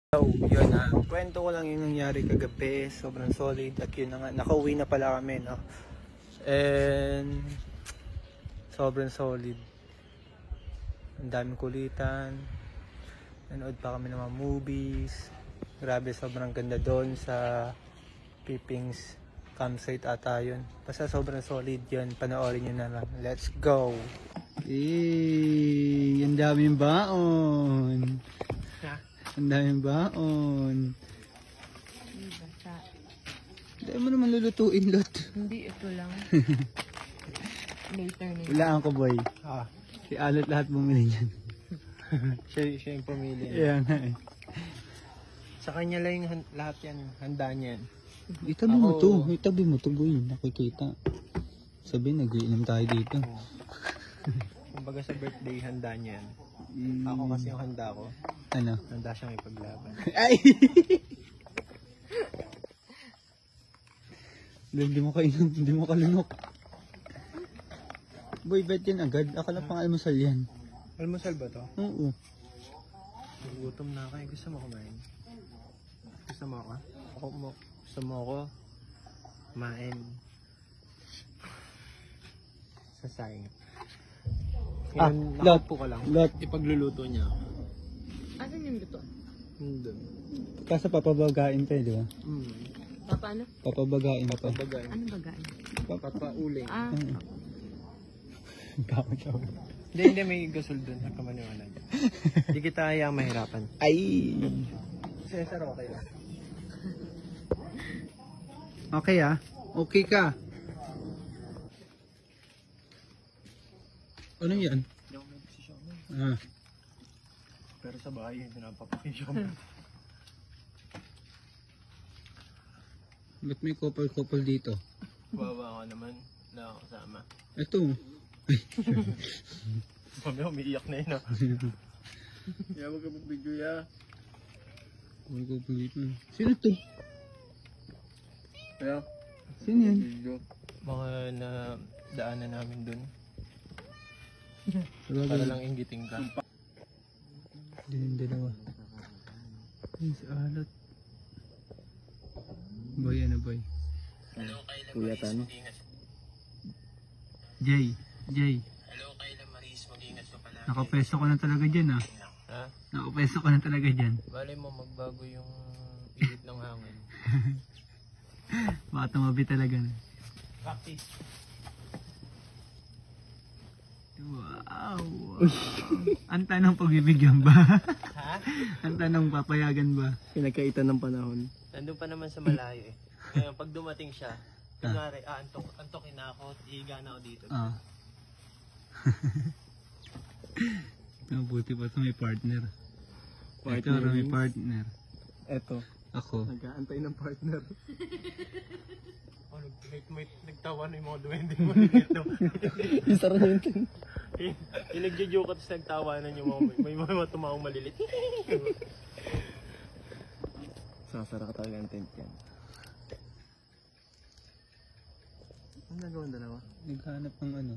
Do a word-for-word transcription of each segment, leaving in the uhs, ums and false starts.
So, yun ha. Kwento ko lang yung nangyari kagabi. Sobrang solid. At yun na nga. Nakauwi na pala kami, no? And sobrang solid. Ang daming kulitan. Nanood pa kami ng mga movies. Grabe, sobrang ganda doon sa Pipings campsite ata yun. Basta sobrang solid yun. Panoorin nyo na lang. Let's go! Eh, ang daming baon. Ang daming baon. Hindi mo naman lulutuin, Lot. Hindi, ito lang. Later na. Wala ko, boy. Ah, Si Alot lahat bumili niyan. siya, siya yung pamilya. Kaya nga eh. Sa kanya lang yung han- lahat yan. Handa niyan. Itabi mo Ako- to. Itabi mo to, boy. Nakikita. Sabi, nag-iinom tayo dito. Kumbaga sa birthday, handa niyan. Mm, Ako kasi yung handa ko. Ano? Handa siyang ipaglaban. Ay! Hindi mo kainom. Hindi mo kalunok. Boy, bet yan agad. Akala pang almusal yan. Almusal ba to? Oo. Gutom na ako. Gusto mo kumain? Gusto mo ako? Ako mo. Gusto mo ako? Kumain. Sa sayang. Ah, Ngayon, Lot. nakaupo ka lang. Lot. Ipagluluto niya ako. Asan yung luto? Hindi. Kasi papabagain pa eh, di ba? Hmm. Paano? Papabagain pa. Papabagay. Ano bagain? Papauling. Ah, Gakaw. Hindi, hindi. May gasol dun. Nagkamaniwanan. Hindi kita hayang mahirapan. Ay! Cesar, okay lang. Okay ah. Okay ka. Ano yan? Hindi ako may desisyon. Ah. Pero sa bahay, hindi napapakisyon. Ba't may couple-couple dito? Bawa ka naman. Wala ako kasama. Ito. Mami, umiiyak na yun ah. Kaya wag ka mag-video ya. May couple dito. Sino to? Kaya? Sino yan? Video. Mga na daanan namin dun. Para Para lang inggiting ka. Din yung dalawa. Ay, si Alot. Boy, ano boy? Kuya Tano. Jay. Jay. Nakapeso ko na talaga dyan ah. Ha? Nakapeso ko na talaga dyan. Bale mo magbago yung ihip ng hangin. Baka tumabi talaga na. Practice. Wow. Ang tanong pagbibigyan ba? Ha? Ang tanong papayagan ba? Pinagkaitan ng panahon. Nandun pa naman sa malayo eh. Ngayon, pag dumating siya, kunwari, ah, antok, antokin na ako, ihiga na ako dito. Ah. Mabuti pa ito may partner. Ito Partner may means? partner. Eto. Ako. Nag-aantay ng partner. Oh, nag may, nagtawa na yung mga duwende mo dito. Isara na yun. Yung nagjo-joke at nagtawa na yung mga, may mga tumawang malilit. Sasara ka talaga ang tent yan. Ano nagawa ang dalawa? Naghanap ng ano.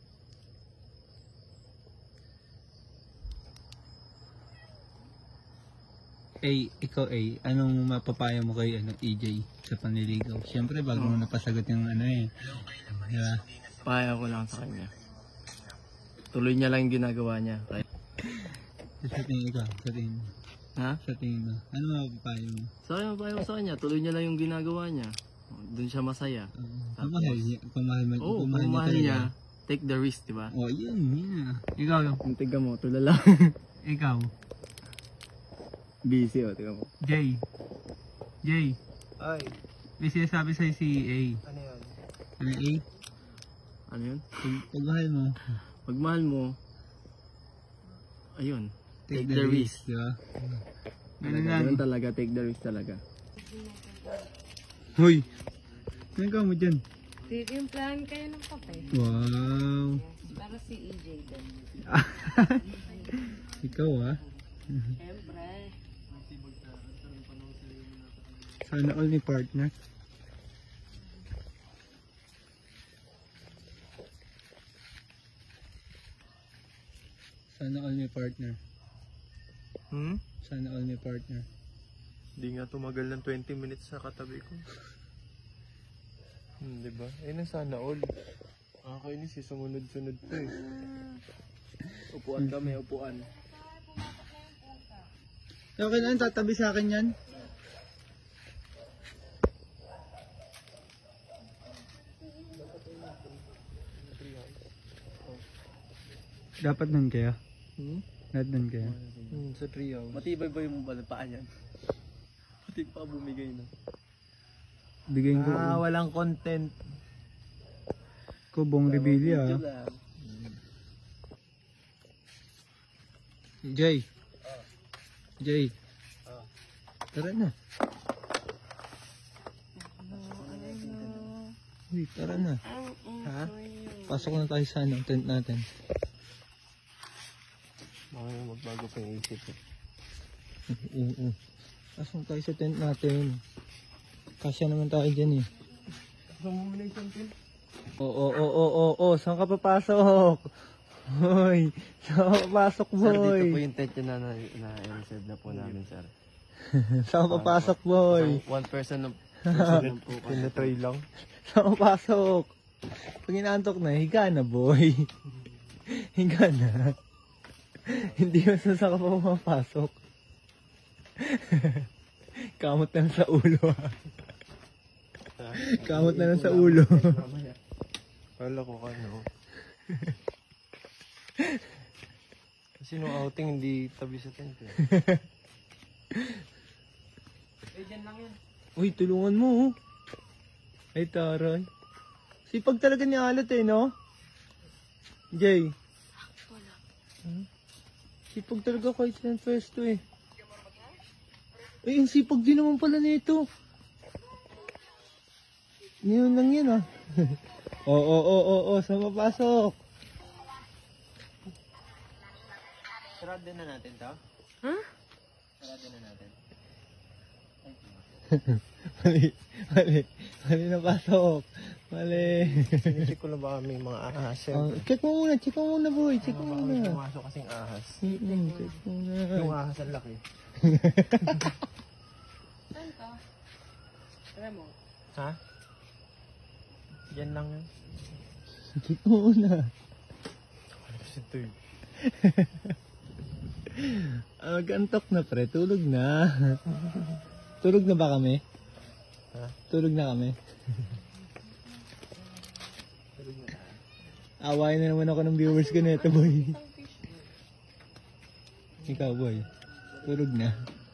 Eh, ikaw eh, anong mapapayo mo kay ano, E J sa panliligaw? Siyempre bago mo napasagot yung ano eh. Diba? Paya ko lang sa kanya. Tuloy niya lang yung ginagawa niya. Right? Sa tingin ikaw, sa tingin mo. Ha? Sa tingin mo. Ano mapapayo mo? Sa akin, mapaya ko sa kanya. Tuloy niya lang yung ginagawa niya. Doon siya masaya. Uh, kung mahal niya, kung mahal, mo- Oo, kung kung mahal mahal talaga. niya, take the risk, diba? Oh, yun, yun. Ikaw, Yung tiga mo, tulala. ikaw. Busy, oh, tiga mo. Jay. Jay. Ay, May sinasabi sa'yo si A. ano yan? Ano A? Ano yun? Pag, pag mahal mo, Pag mahal mo, ayun, take, Take the, the risk. Diba? Ganun talaga, lang. ganun talaga, take the risk talaga. Hoy! Ano ka mo dyan? titimplahan kayo ng kape. Wow! Para si E J din. Ikaw ah. Siyempre. Sana all may partner. Sana all may partner. Hmm? Sana all may partner. Hindi nga tumagal ng twenty minutes sa katabi ko. Hmm, diba? Ayun ang sana all. Nakakainis eh, sumunod-sunod to eh. Upuan kami, upuan. Okay na, tatabi sa akin yan. Dapat nun kaya? Hmm? Dapat nun kaya? Hmm, sa three hours. Matibay ba yung paa niyan? Pati pa bumigay na. Bigyan ko Ah, walang content. ko buong rebellia. Video lang. Jay. Jay. Tara na. Uy, tara na. Ha? Pasok na tayo sa ano, tent natin. Baka magbago pa yung isip eh. Oo. Pasok na tayo sa tent natin. Kasya naman tayo dyan eh. Gusto mo muna yung content? Oo, oo, oo, oo, oo. Saan ka papasok? Hoy, saan ka papasok, Sir, dito po boy? yung tent nyo na na-reserve na po namin, sir. Saan ka papasok, boy? So, one person na person lang po kasi. Tinatry lang. Saan ka papasok? Pag inaantok na, higa na, boy. Higa na. Hindi mo sa saan ka pa pumapasok. Kamot na lang sa ulo, ha? Kamot na lang sa ulo. Kala ko ano. Kasi nung outing hindi tabi sa tent eh. Uy, tulungan mo, oh. Ay, taray. Sipag talaga ni Alat, eh, no? Jay. Hmm? Sipag talaga kahit sa pwesto, eh. Ay, ang sipag din naman pala nito. Ngayon lang yan, ah. Oo, oo, oo, oo, saan papasok? Sarado na natin to? Huh? Sarado na natin. Mali, mali, mali na pasok. Mali. Sinecheck ko na baka may mga ahas. Oh, Siyempre. check mo muna, check mo muna, boy. Check mo Baka may muna. pumasok kasing ahas. Mm-mm, check mo Yung muna. ahas ang laki. Saan to? Remo. Ha? Yan lang yun. Check mo muna. Ano kasi ito eh. Ah, Mag-antok na, pre. Tulog na. Tulog na ba kami? Ha? Tulog na kami. Awayin na naman ako ng viewers ko nito, boy. Ikaw, boy. Tulog na.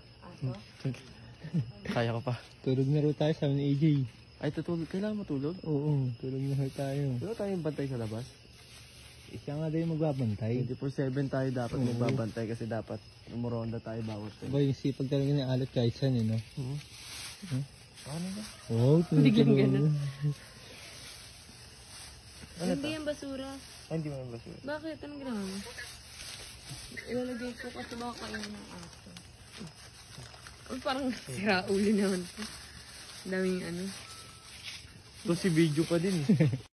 Kaya ko pa. Tulog na rin tayo sa ni A J. Ay, tutulog. Kailangan matulog? Oo, tulog na rin tayo. Wala tayong bantay sa labas. Siya nga din magbabantay. twenty-four seven tayo dapat Oo. magbabantay kasi dapat umuronda tayo bawat time. Boy, yung sipag talaga ni Alat kahit saan, eh, no? Hmm? Hmm? Ano ba? Wow, Biglang tulog. ganun. Ano Hindi yung basura. Ay, hindi mo yung basura. Bakit? Anong ginawa mo? Ilalagay ko kasi baka kayo ng aso. Uy, parang sira ulo naman to. Daming ano. Ito si video pa din eh.